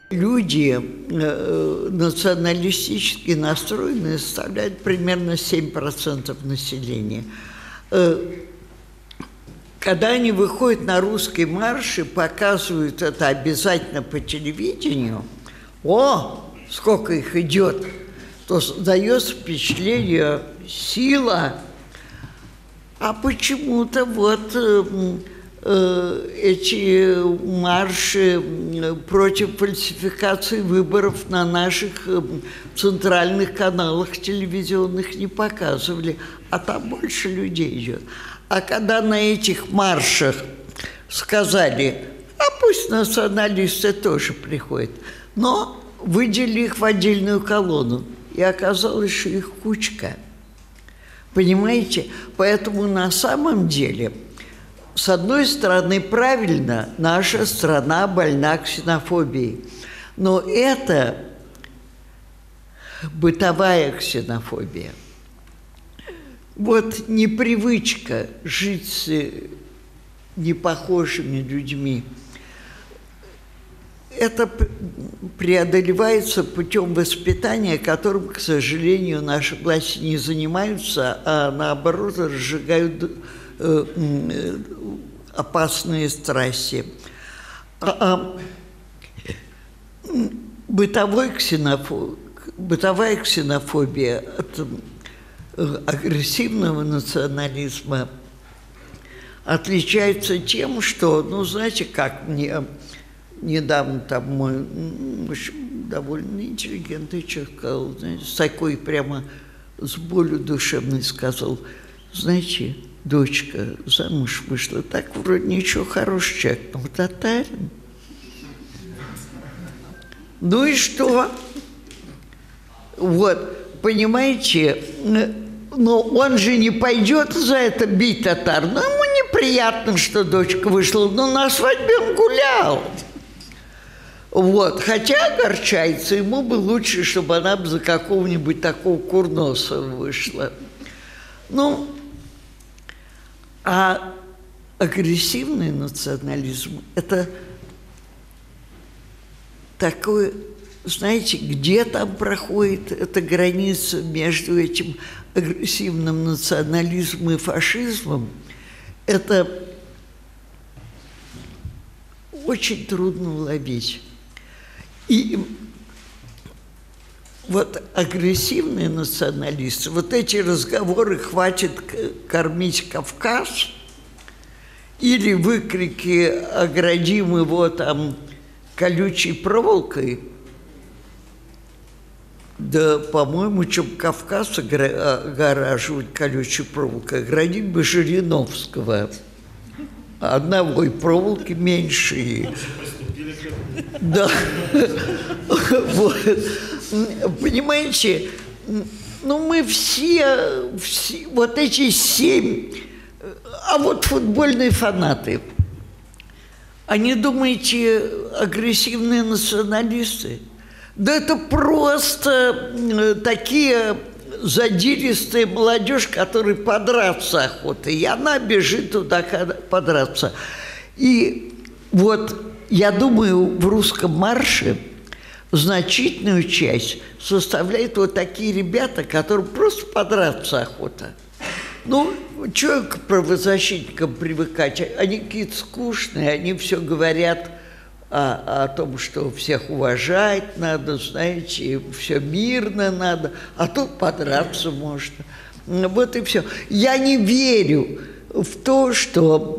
Люди националистически настроенные составляют примерно 7% населения. Когда они выходят на русский марш и показывают это обязательно по телевидению, о, сколько их идет, то дается впечатление сила. А почему-то вот эти марши против фальсификации выборов на наших центральных каналах телевизионных не показывали, а там больше людей идет. А когда на этих маршах сказали, а пусть националисты тоже приходят, но выделили их в отдельную колонну, и оказалось, что их кучка. Понимаете? Поэтому на самом деле, с одной стороны, правильно, наша страна больна ксенофобией, но это бытовая ксенофобия. Вот непривычка жить с непохожими людьми, это преодолевается путем воспитания, которым, к сожалению, наши власти не занимаются, а наоборот разжигают опасные страсти. Бытовая ксенофобия от агрессивного национализма отличается тем, что, ну, знаете, как мне недавно там мой, в общем, довольно интеллигентный человек сказал, знаете, с такой прямо с болью душевной сказал, знаете, дочка замуж вышла, так вроде ничего хорошего человек, но татарин. Ну и что? Вот, понимаете, но он же не пойдет за это бить татар. Ну, ему неприятно, что дочка вышла, но на свадьбе он гулял. Вот, хотя огорчается, ему бы лучше, чтобы она за какого-нибудь такого курносого вышла. Ну, а агрессивный национализм – это такой, знаете, где там проходит эта граница между этим агрессивным национализмом и фашизмом, это очень трудно уловить. И вот агрессивные националисты, вот эти разговоры «хватит кормить Кавказ» или выкрики «оградим его там колючей проволокой», да, по-моему, чем Кавказ огораживать колючей проволокой, оградить бы Жириновского. Одного и проволоки меньше. Да. Вот. Понимаете, ну мы все, вот эти 7, а вот футбольные фанаты, они, думаете, агрессивные националисты? Да это просто такие задиристая молодежь, которой подраться охота, и она бежит туда подраться. И вот я думаю, в русском марше значительную часть составляют вот такие ребята, которым просто подраться охота. Ну, чего к правозащитникам привыкать? Они какие-то скучные, они все говорят о том, что всех уважать надо, знаете, все мирно надо, а тут подраться можно. Вот и все. Я не верю в то, что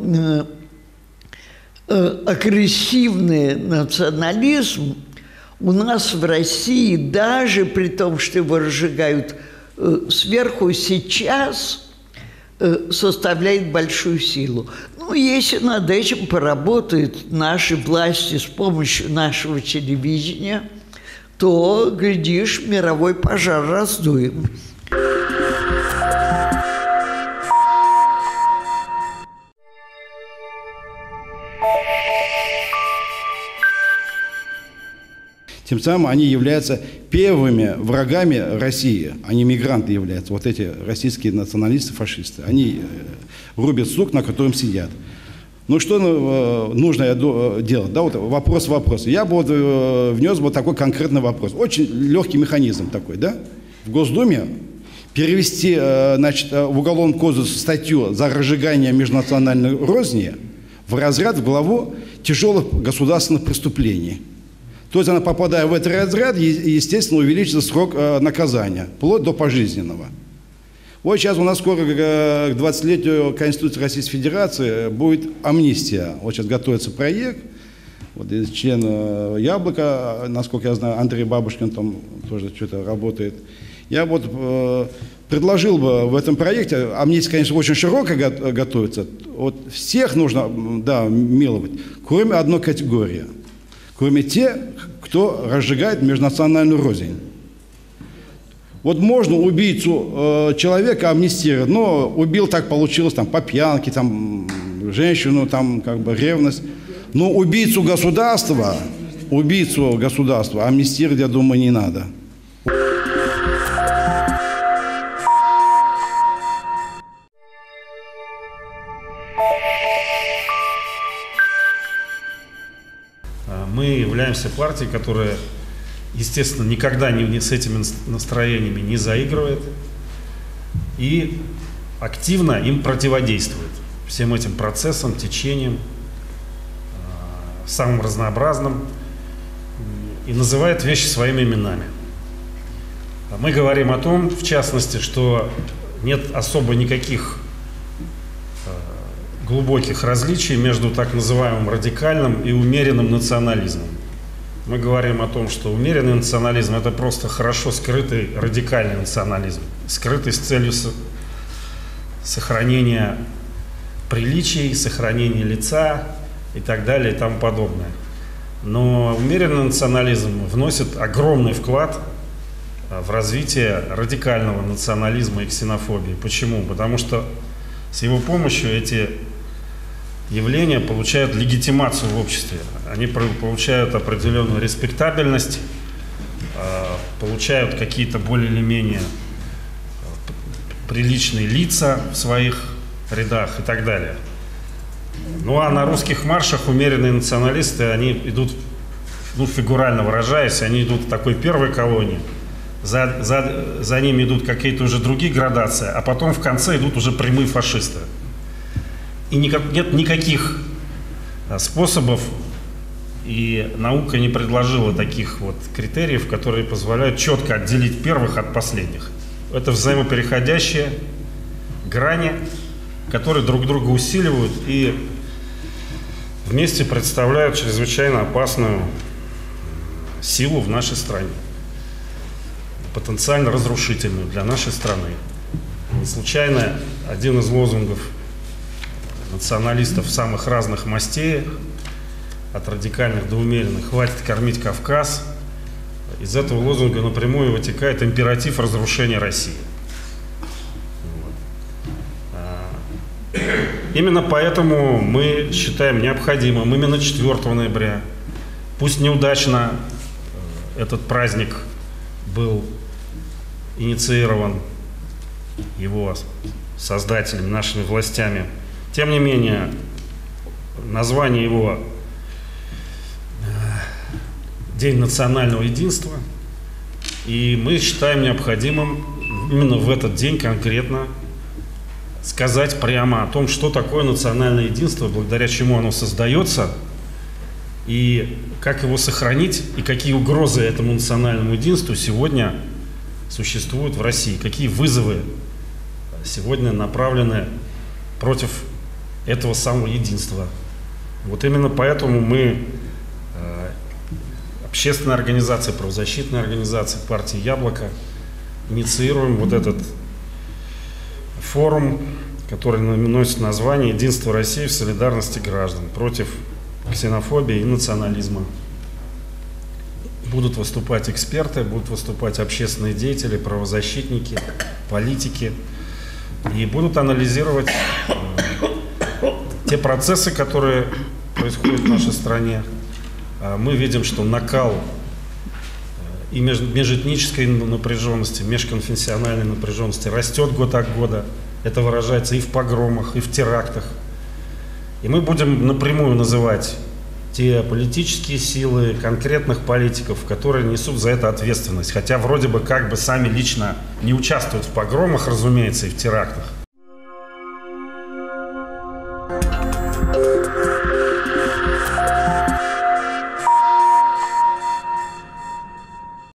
агрессивный национализм у нас в России, даже при том, что его разжигают сверху, сейчас составляет большую силу. Ну, если над этим поработают наши власти с помощью нашего телевидения, то, глядишь, мировой пожар раздуем. Тем самым они являются первыми врагами России, они мигранты являются, вот эти российские националисты, фашисты. Они рубят сук, на котором сидят. Ну, что нужно делать? Да, вот вопрос. Я бы вот внес бы такой конкретный вопрос. Очень легкий механизм такой, да? В Госдуме перевести, значит, в Уголовный кодекс статью за разжигание межнациональной розни в разряд, в главу тяжелых государственных преступлений. То есть она, попадая в этот разряд, естественно, увеличится срок наказания, вплоть до пожизненного. Вот сейчас у нас скоро к 20-летию Конституции Российской Федерации будет амнистия. Вот сейчас готовится проект. Вот член «Яблока», насколько я знаю, Андрей Бабушкин там тоже что-то работает. Я вот предложил бы в этом проекте, амнистия, конечно, очень широко готовится, вот всех нужно, да, миловать, кроме одной категории, кроме тех, кто разжигает межнациональную рознь. Вот можно убийцу человека амнистировать, но убил, так получилось, там, по пьянке, там, женщину, там, как бы, ревность. Но убийцу государства амнистировать, я думаю, не надо. Мы являемся партией, которая, естественно, никогда с этими настроениями не заигрывает и активно им противодействует, всем этим процессам, течениям, самым разнообразным, и называет вещи своими именами. Мы говорим о том, в частности, что нет особо никаких глубоких различий между так называемым радикальным и умеренным национализмом. Мы говорим о том, что умеренный национализм – это просто хорошо скрытый радикальный национализм, скрытый с целью сохранения приличий, сохранения лица и так далее и тому подобное. Но умеренный национализм вносит огромный вклад в развитие радикального национализма и ксенофобии. Почему? Потому что с его помощью эти явления получают легитимацию в обществе. Они получают определенную респектабельность, получают какие-то более или менее приличные лица в своих рядах и так далее. Ну а на русских маршах умеренные националисты, они идут, ну, фигурально выражаясь, они идут в такой первой колонии, за ними идут какие-то уже другие градации, а потом в конце идут уже прямые фашисты. И нет никаких способов, и наука не предложила таких вот критериев, которые позволяют четко отделить первых от последних. Это взаимопереходящие грани, которые друг друга усиливают и вместе представляют чрезвычайно опасную силу в нашей стране, потенциально разрушительную для нашей страны. Не случайно один из лозунгов националистов самых разных мастей, от радикальных до умеренных, «Хватит кормить Кавказ». Из этого лозунга напрямую вытекает императив разрушения России. Вот. Именно поэтому мы считаем необходимым именно 4 ноября, пусть неудачно этот праздник был инициирован его создателями, нашими властями, тем не менее, название его День национального единства, и мы считаем необходимым именно в этот день конкретно сказать прямо о том, что такое национальное единство, благодаря чему оно создается, и как его сохранить, и какие угрозы этому национальному единству сегодня существуют в России, какие вызовы сегодня направлены против этого самого единства. Вот именно поэтому мы, общественная организация, правозащитная организация партии «Яблоко», инициируем вот этот форум, который носит название «Единство России в солидарности граждан против ксенофобии и национализма». Будут выступать эксперты, будут выступать общественные деятели, правозащитники, политики, и будут анализировать те процессы, которые происходят в нашей стране. Мы видим, что накал и межэтнической напряженности, межконфессиональной напряженности растет год от года. Это выражается и в погромах, и в терактах. И мы будем напрямую называть те политические силы, конкретных политиков, которые несут за это ответственность. Хотя вроде бы как бы сами лично не участвуют в погромах, разумеется, и в терактах.